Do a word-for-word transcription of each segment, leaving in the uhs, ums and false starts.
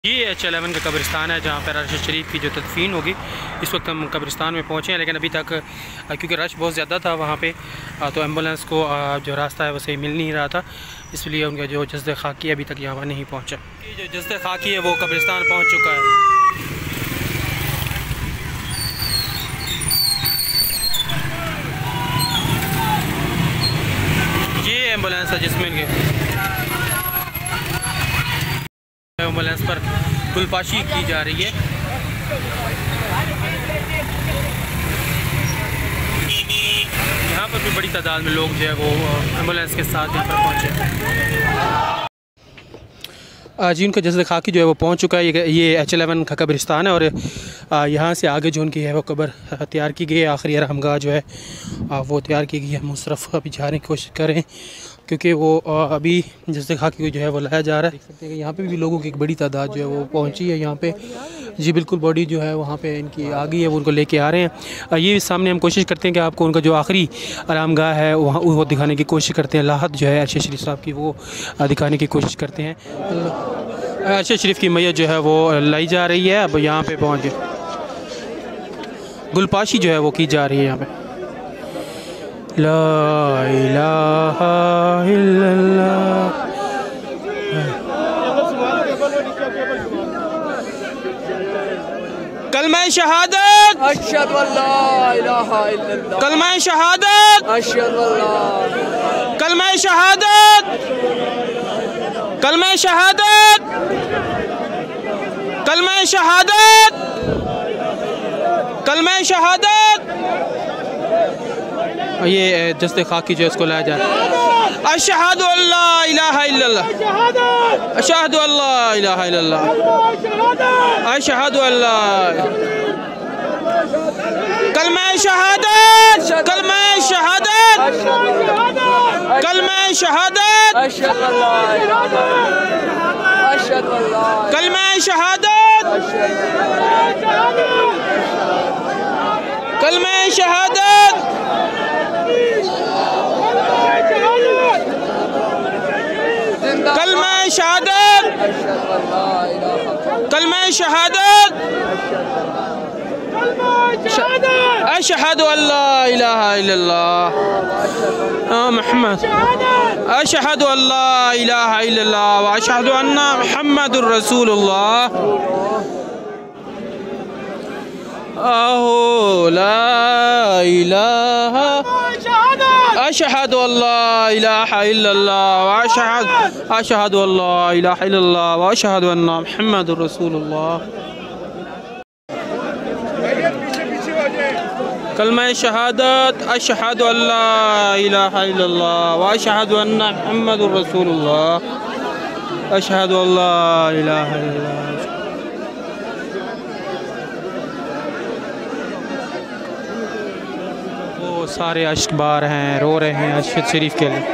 ये H eleven का कब्रिस्तान है जहाँ पर अरशद शरीफ की जो तदफीन होगी। इस वक्त हम कब्रिस्तान में पहुँचे हैं, लेकिन अभी तक क्योंकि रश बहुत ज़्यादा था वहाँ पे, तो एम्बुलेंस को जो रास्ता है वो सही मिल नहीं रहा था, इसलिए उनका जो जस्द खाकी अभी तक यहाँ नहीं पहुँचा। जो जस्द खाकी है वो कब्रिस्तान पहुँच चुका है। ये एम्बुलेंस है जिसमें एम्बुलेंस पर गुलपाशी की जा रही है। यहाँ पर भी बड़ी तादाद में लोग जो है वो एम्बुलेंस के साथ यहाँ पर पहुँचे। जी उनका जैसे खाकी जो है वो पहुँच चुका है। ये ये एच एलेवन का कब्रिस्तान है और यहाँ से आगे जो उनकी है वो कब्र तैयार की गई है। आखिरी आरामगाह जो है वो तैयार की गई है। हम उस तरफ अभी जाने की कोशिश कर रहे हैं क्योंकि वो अभी जैसे खाकी को जो है वो लाया जा रहा है। देख सकते हैं कि यहाँ पे भी लोगों की एक बड़ी तादाद जो है वो पहुँची है यहाँ पे। जी बिल्कुल, बॉडी जो है वहाँ पे इनकी आ गई है, वो उनको लेके आ रहे हैं। ये सामने हम कोशिश करते हैं कि आपको उनका जो आखिरी आरामगाह है वहाँ वो दिखाने की कोशिश करते हैं। लाहत जो है अरशद शरीफ साहब की वो दिखाने की कोशिश करते हैं। अरशद शरीफ की मैयत जो है वो लाई जा रही है। अब यहाँ पे पहुँच गए, गुलपाशी जो है वो की जा रही है यहाँ पे। ला इलाहा इल्लल्लाह। कलमा शहादत अशहदु अल्ला इलाहा इल्लल्लाह। कलमा शहादत अशहदु अल्ला। कलमा शहादत। कलमा शहादत। कलमा शहादत। कलमा शहादत। ये जस्ते खाकी जो है उसको लाया जा रहा है। अशहदु अल्ला इलाहा इल्लल्लाह। अशहदु अल्ला इलाहा इल्लल्लाह। अशहदु अल्ला। कलमा शहादत। कलमा शहादत। कलमा शहादत। अशहदु अल्ला अशहदु अल्ला। कलमा शहादत। कलमा शहादत। कलमा शहादत। कलमा शहादत। अशहदु अल्ला इलाहा इल्लल्लाह मुहम्मद। अशहदु अल्ला इलाहा इल्लल्लाह व अशहदु अन्ना मुहम्मदुर रसूलुल्लाह। आहो ला इलाहा अशहदु अल्ला इलाहा इल्लल्लाह व अशहदु अशहदु अल्ला इलाहा इल्लल्लाह व अशहदु अन्ना मुहम्मदुर रसूलुल्लाह। कलमा शहादत अशहदु अल्ला इलाहा इल्लल्लाह व अशहदु अन्ना मुहम्मदुर रसूलुल्लाह। अशहदु अल्ला इलाहा इल्लल्लाह। वो सारे अश्कबार हैं, रो रहे हैं अरशद शरीफ के लिए।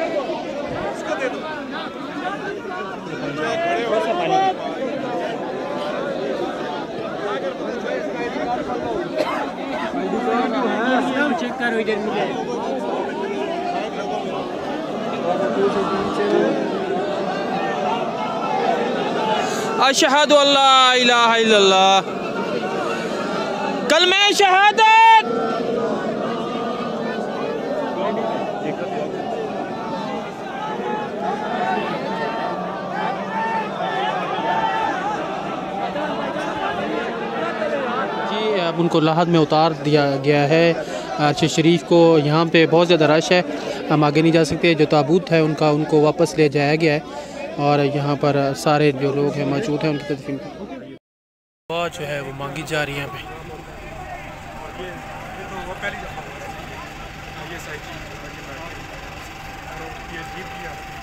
अशहदु अल्ला इलाहा इल्लल्लाह। कलमा शहादत। जी अब उनको लाहद में उतार दिया गया है। अरशद शरीफ को यहाँ पे बहुत ज़्यादा रश है, हम आगे नहीं जा सकते। जो ताबूत है उनका उनको वापस ले जाया गया है और यहाँ पर सारे जो लोग हैं मौजूद हैं उनकी तदफीन दुआ जो है वो मांगी जा रही है यहाँ पे। ये